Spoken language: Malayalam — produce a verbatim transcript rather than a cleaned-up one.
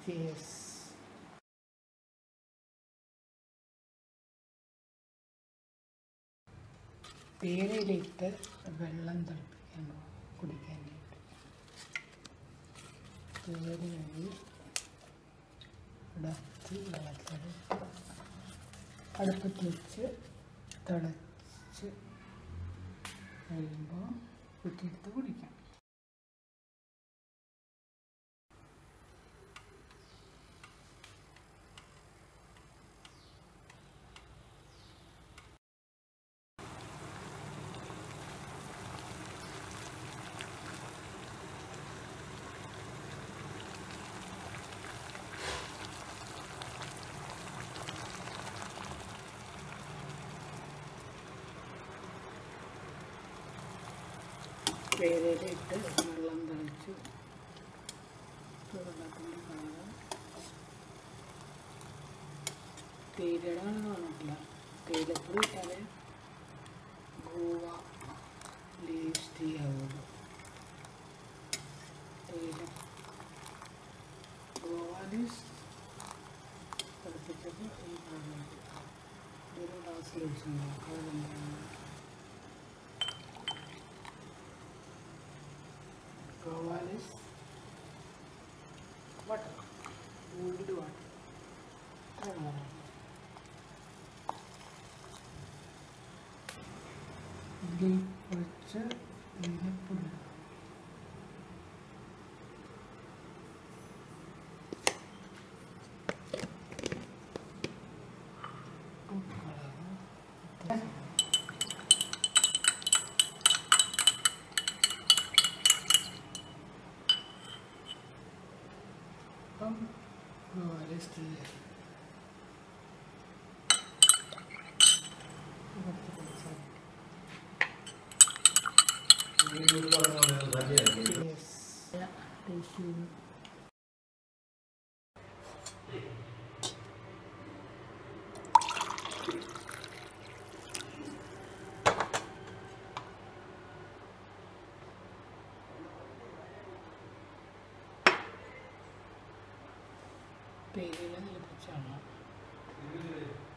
Cheers. തേയിലയിട്ട് വെള്ളം തിളപ്പിക്കാൻ കുടിക്കാനായിട്ട് തേയില വഴി ഇടത്ത് വെള്ളത്തിലിട്ട് അടുപ്പത്ത് വെച്ച് തിളച്ച് കഴിയുമ്പോൾ കുറ്റിയെടുത്ത് കുടിക്കാം. തേയിലയിട്ട് വെള്ളം തിളച്ചു വെള്ളത്തിൻ്റെ കളറ് തേയിലയുടെ കളർ കാണില്ല. തേയിലപ്പൊടി ഇട്ടാലേ ഗോവ ലീവ്സ് ടീ ആവുള്ളൂ. തേയില ഗോവ ലീവ്സ് തിളപ്പിച്ചപ്പോൾ ഈ കളർ ഒരു ഗ്ലാസ്സിൽ വെച്ചിട്ടുണ്ടാവും. Guava is water, wood water. ഇതിൽ കുറച്ച് ഏലപ്പൊടി Guava is there. Yes. Yeah, tasty. തേയില തിളപ്പിച്ചാണ്